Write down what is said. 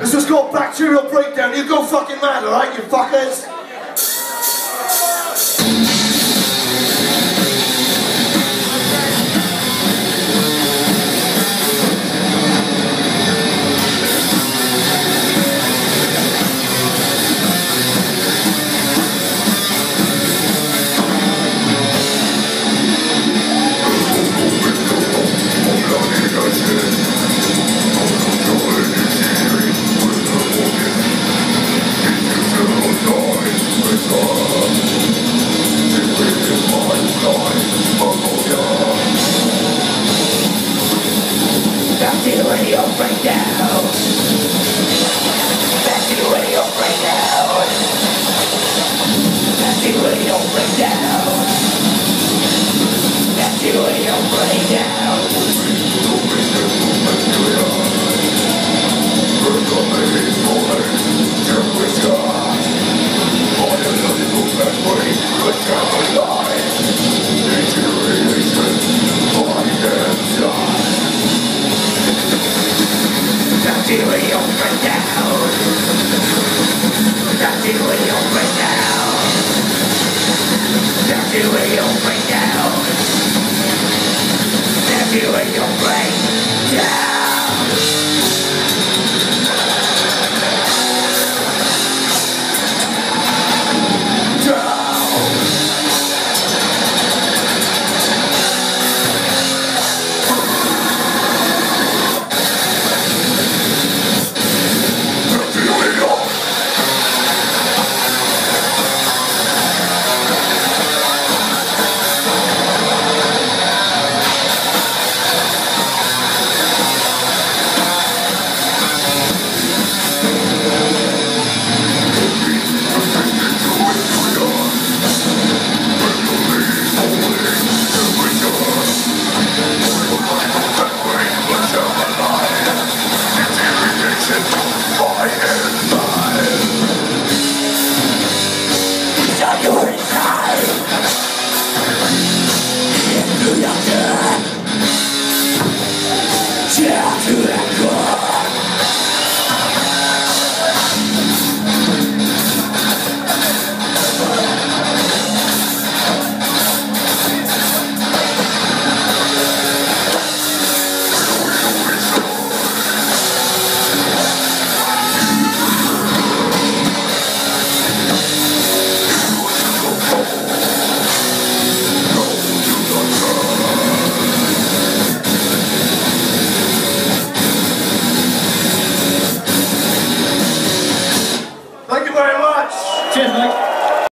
This is called Bacterial Breakdown. You go fucking mad, alright, you fuckers? Bacterial breakdown. Bacterial breakdown. Bacterial breakdown. Bacterial breakdown. Bacterial breakdown. Bacterial breakdown. Bacterial breakdown. Bacterial breakdown. Thank you very much. Cheers, mate.